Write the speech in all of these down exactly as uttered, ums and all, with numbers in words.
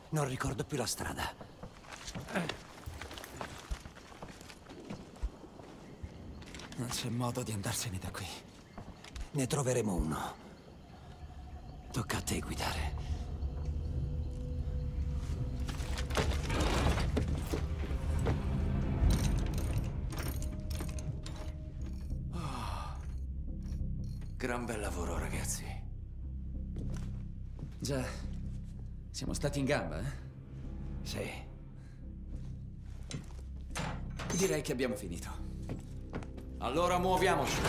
Non ricordo più la strada. Non c'è modo di andarsene da qui. Ne troveremo uno. Tocca a te guidare. Oh. Gran bel lavoro, ragazzi. Già, siamo stati in gamba, eh? Sì. Direi che abbiamo finito. Allora muoviamoci.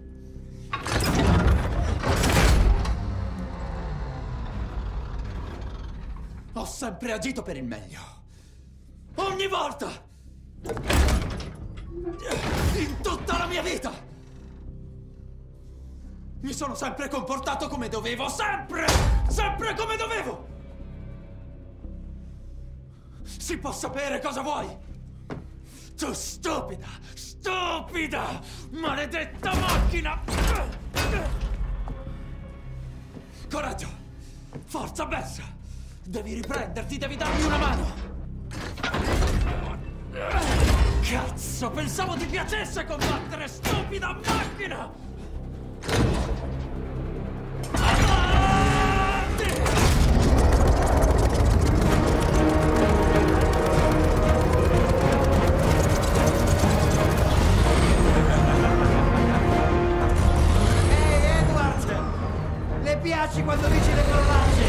Ho sempre agito per il meglio. Ogni volta! In tutta la mia vita! Mi sono sempre comportato come dovevo, sempre! Sempre come dovevo! Si può sapere cosa vuoi? Tu stupida, stupida, maledetta macchina! Coraggio! Forza, Bess! Devi riprenderti, devi darmi una mano! Cazzo, pensavo ti piacesse combattere, stupida macchina! Piaci quando dici le parolacce!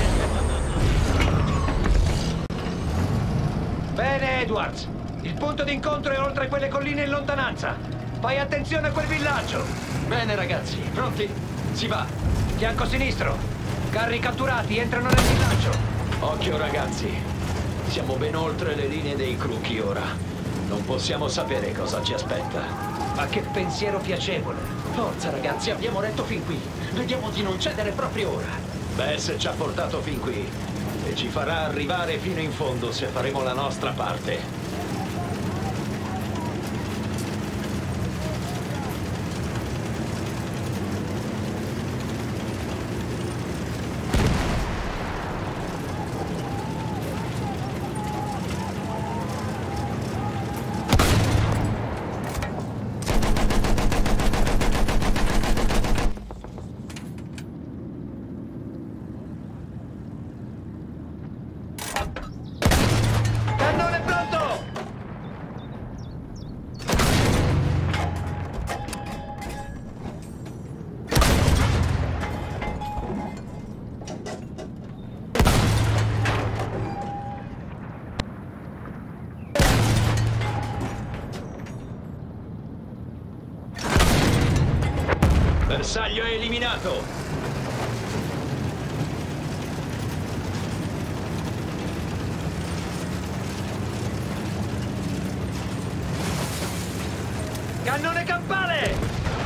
Bene, Edwards. Il punto d'incontro è oltre quelle colline in lontananza. Fai attenzione a quel villaggio. Bene, ragazzi. Pronti? Si va. Fianco sinistro. Carri catturati entrano nel villaggio. Occhio, ragazzi. Siamo ben oltre le linee dei Crookie ora. Non possiamo sapere cosa ci aspetta. Ma che pensiero piacevole. Forza, ragazzi, abbiamo retto fin qui. Vediamo di non cedere proprio ora. Bess ci ha portato fin qui e ci farà arrivare fino in fondo se faremo la nostra parte. Bersaglio è eliminato! Cannone campale!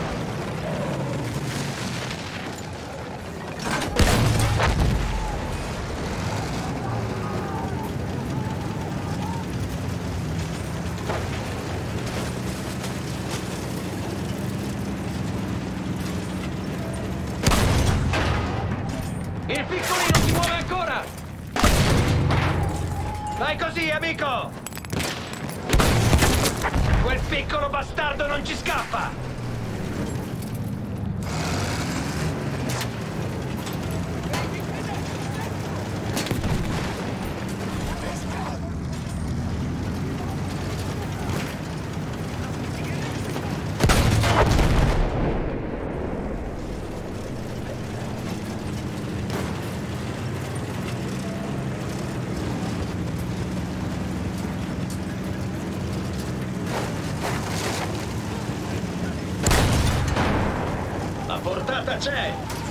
Il piccolino si muove ancora! Vai così, amico! Quel piccolo bastardo non ci scappa! La portata c'è!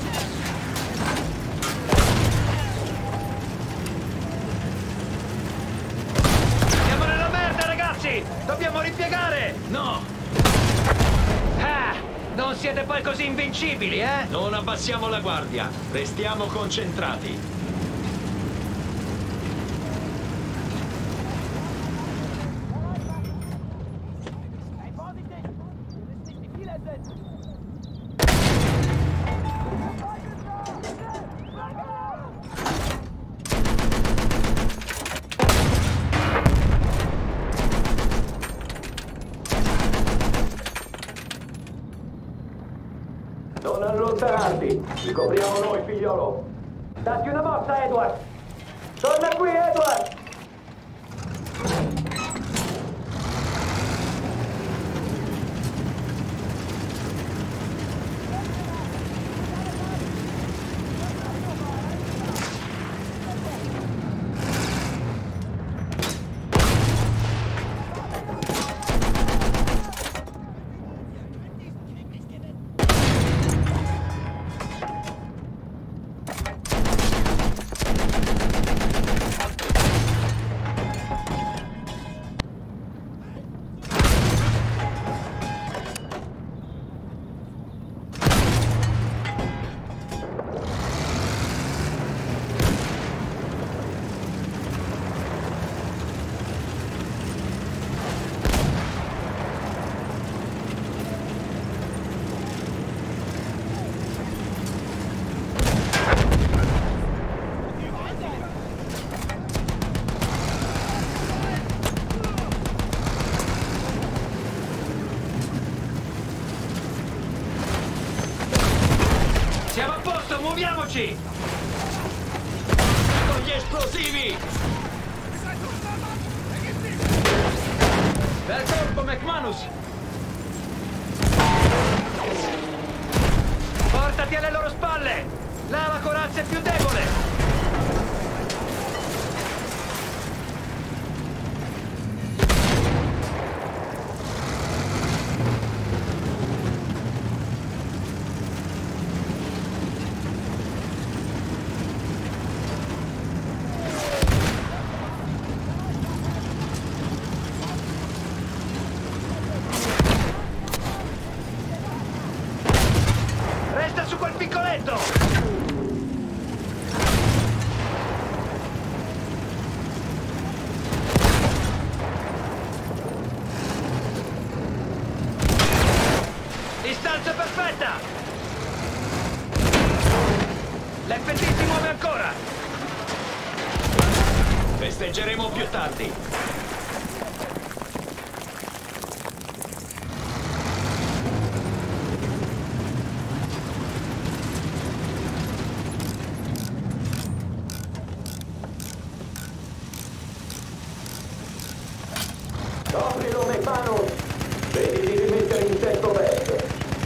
Siamo nella merda, ragazzi! Dobbiamo ripiegare! No! Ah! Non siete poi così invincibili, eh? Non abbassiamo la guardia. Restiamo concentrati. Non allontanarti! Ti copriamo noi, figliolo! Datti una mossa, Edward! Torna qui, Edward! Siamo a posto, muoviamoci! Con gli esplosivi! Bel colpo, McManus! Portati alle loro spalle! L'ala corazza è più debole! Resta su quel piccoletto! Distanza perfetta! L'F T si muove ancora! Festeggeremo più tardi! Coprilo, McManus! Vedi di rimettere in tempo verde!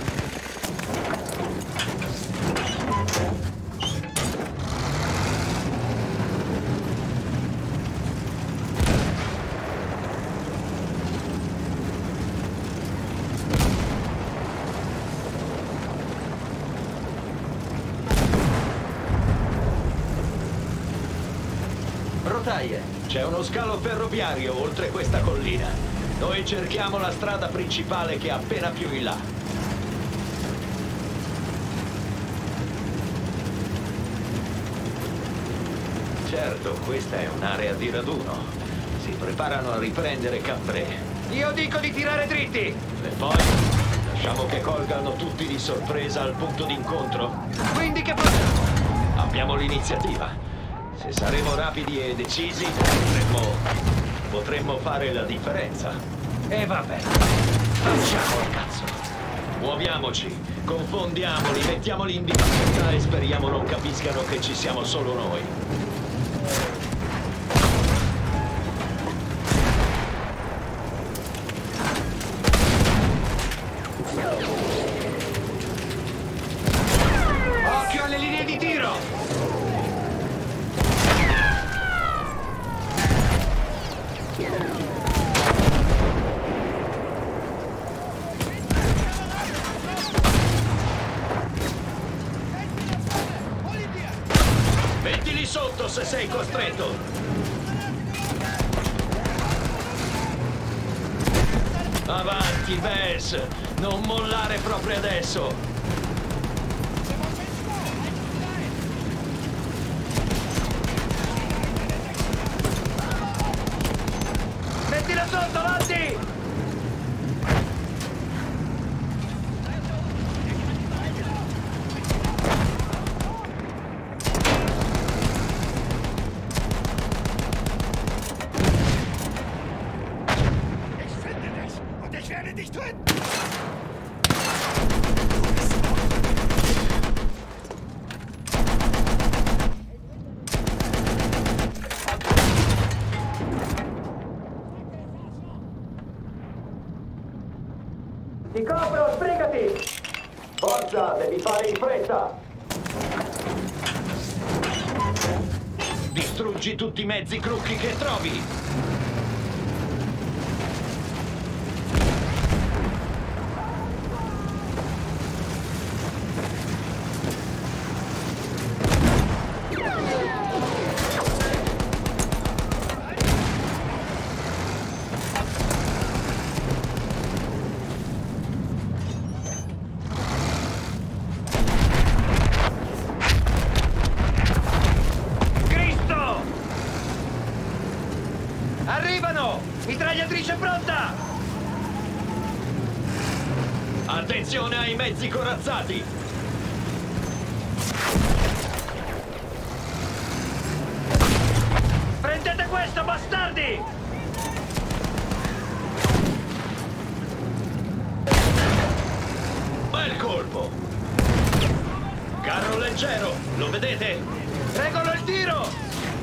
Rotaie! C'è uno scalo ferroviario oltre questa collina. Noi cerchiamo la strada principale che è appena più in là. Certo, questa è un'area di raduno. Si preparano a riprendere Cambrai. Io dico di tirare dritti! E poi lasciamo che colgano tutti di sorpresa al punto d'incontro. Quindi che facciamo? Abbiamo l'iniziativa. Se saremo rapidi e decisi, potremmo... potremmo fare la differenza. E va bene. Facciamo il cazzo. Muoviamoci, confondiamoli, mettiamoli in difficoltà e speriamo non capiscano che ci siamo solo noi. Occhio alle linee di tiro! Mettili sotto se sei costretto! Avanti, Bess! Non mollare proprio adesso! Mettila sotto, Lanti! Ich finde dich und ich werde dich töten! Forza, devi fare in fretta! Distruggi tutti i mezzi Crookie che trovi! Arrivano! Mitragliatrice pronta! Attenzione ai mezzi corazzati! Prendete questo, bastardi! Bel colpo! Carro leggero, lo vedete? Regolo il tiro!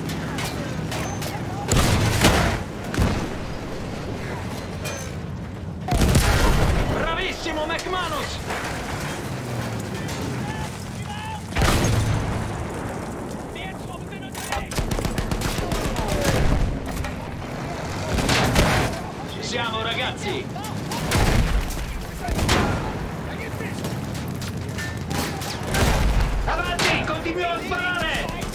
Bravissimo, McManus! Ci siamo, ragazzi! Avanti, continuiamo a sparare!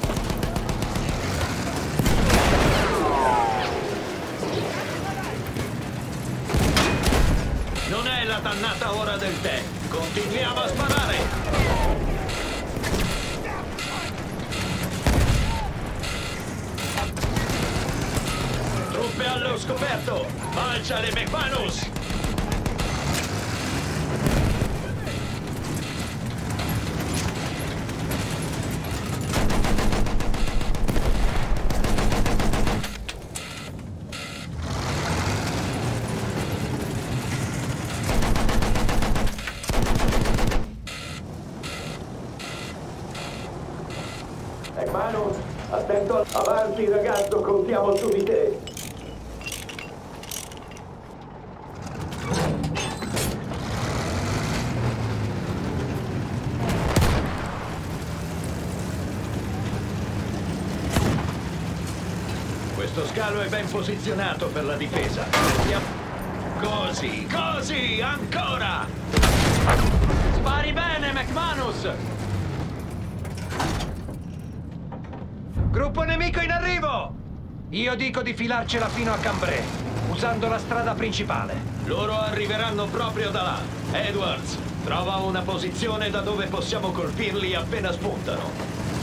Non è la dannata ora del tè. Continuiamo a sparare. Truppe allo scoperto. Balciale, McManus. McManus, attento, avanti ragazzo, contiamo su di te. Questo scalo è ben posizionato per la difesa. Così, così, ancora! Spari bene, McManus! Gruppo nemico in arrivo! Io dico di filarcela fino a Cambrai, usando la strada principale. Loro arriveranno proprio da là. Edwards, trova una posizione da dove possiamo colpirli appena spuntano.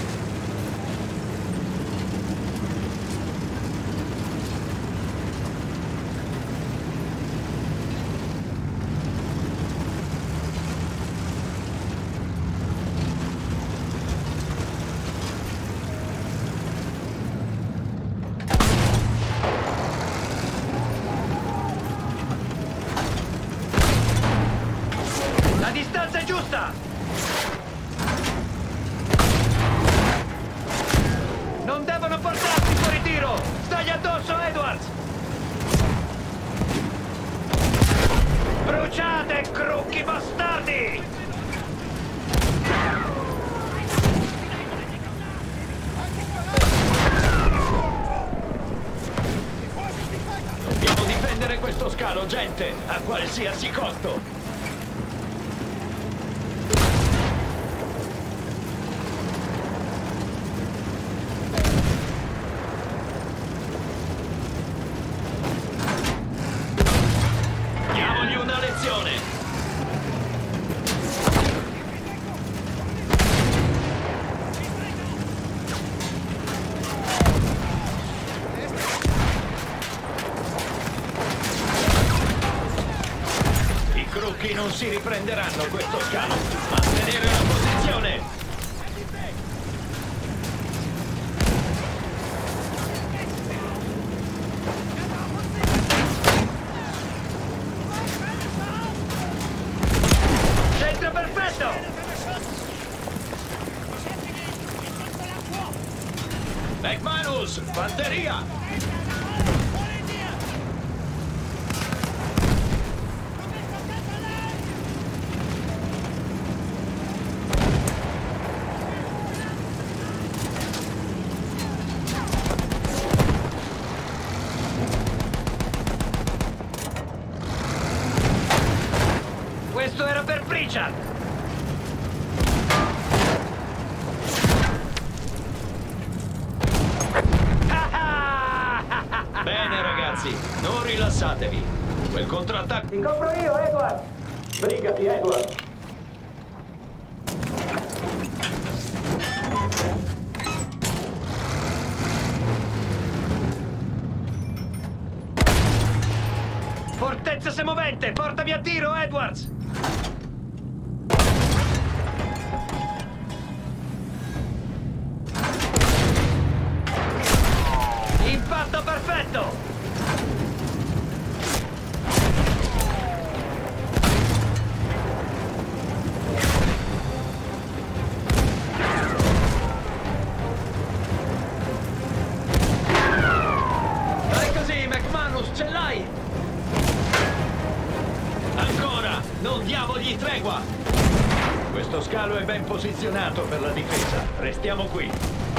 La distanza è giusta! Non devono portarsi fuori tiro! Stai addosso, Edwards! Bruciate, crocchi bastardi! Dobbiamo difendere questo scalo, gente, a qualsiasi costo! I non si riprenderanno questo scalo. Mantenere la posizione. Centro perfetto. McManus, batteria. ragazzi, non rilassatevi. Quel contrattacco... Ti compro io, Edward! Brigati, Edward! Fortezza semovente! Portami a tiro, Edwards! Impatto perfetto! Dai così, McManus, ce l'hai! Ancora! Non diamogli tregua! Questo scalo è ben posizionato per la difesa. Restiamo qui.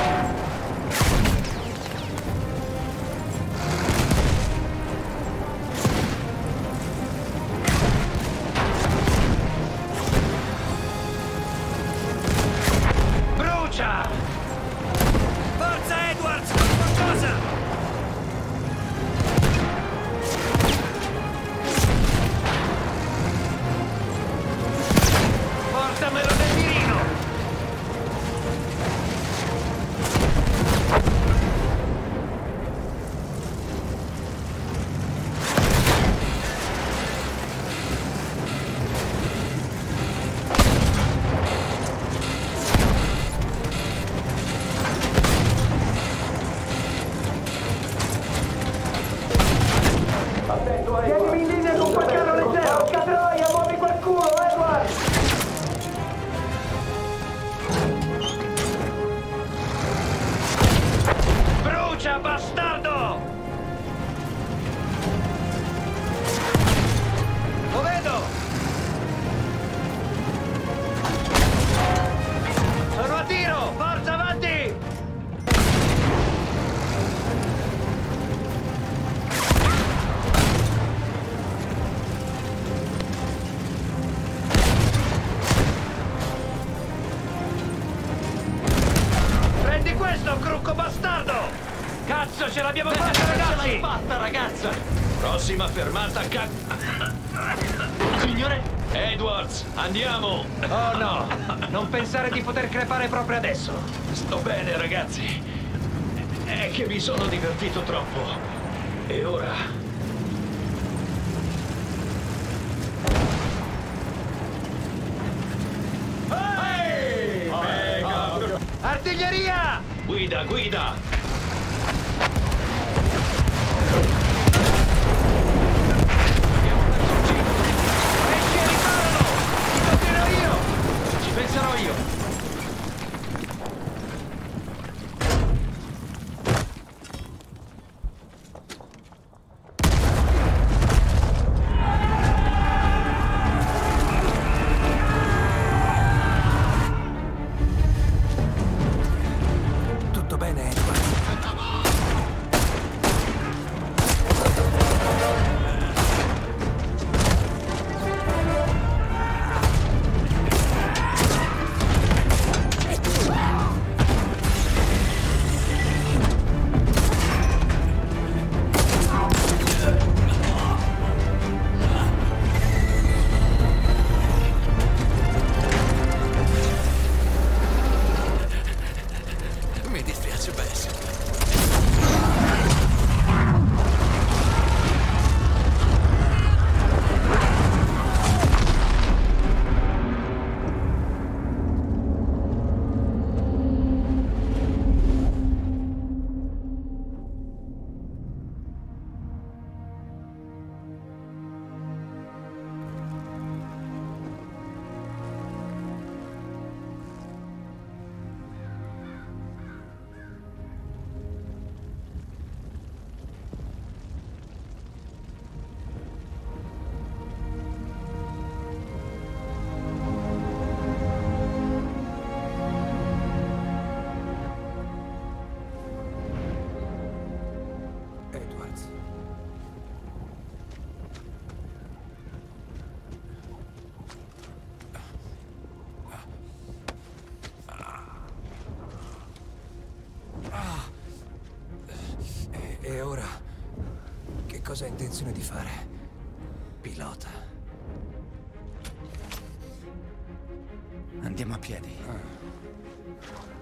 Brucia! Forza, Edwards! Qualcosa! Portamelo nel mirino! Attento, Edward! Tienimi in linea con quel carro leggero! Catroia, muovi quel culo, Edward! Brucia, bastardo! Lo vedo! Sono a tiro! Forza, avanti! Prendi questo, crucco bastardo! Cazzo, ce l'abbiamo fatta, ragazzi! Ce l'hai fatta, ragazza! Prossima fermata, ca... Signore? Edwards, andiamo! Oh no! Non pensare di poter crepare proprio adesso! Sto bene, ragazzi! È che mi sono divertito troppo. E ora... Ehi! Mega bro- Artiglieria! Guida, guida! Esci e riparano! Ti toccherò io! Ci penserò io! Tutto bene, Edward? cosa hai intenzione di fare, pilota? Andiamo a piedi.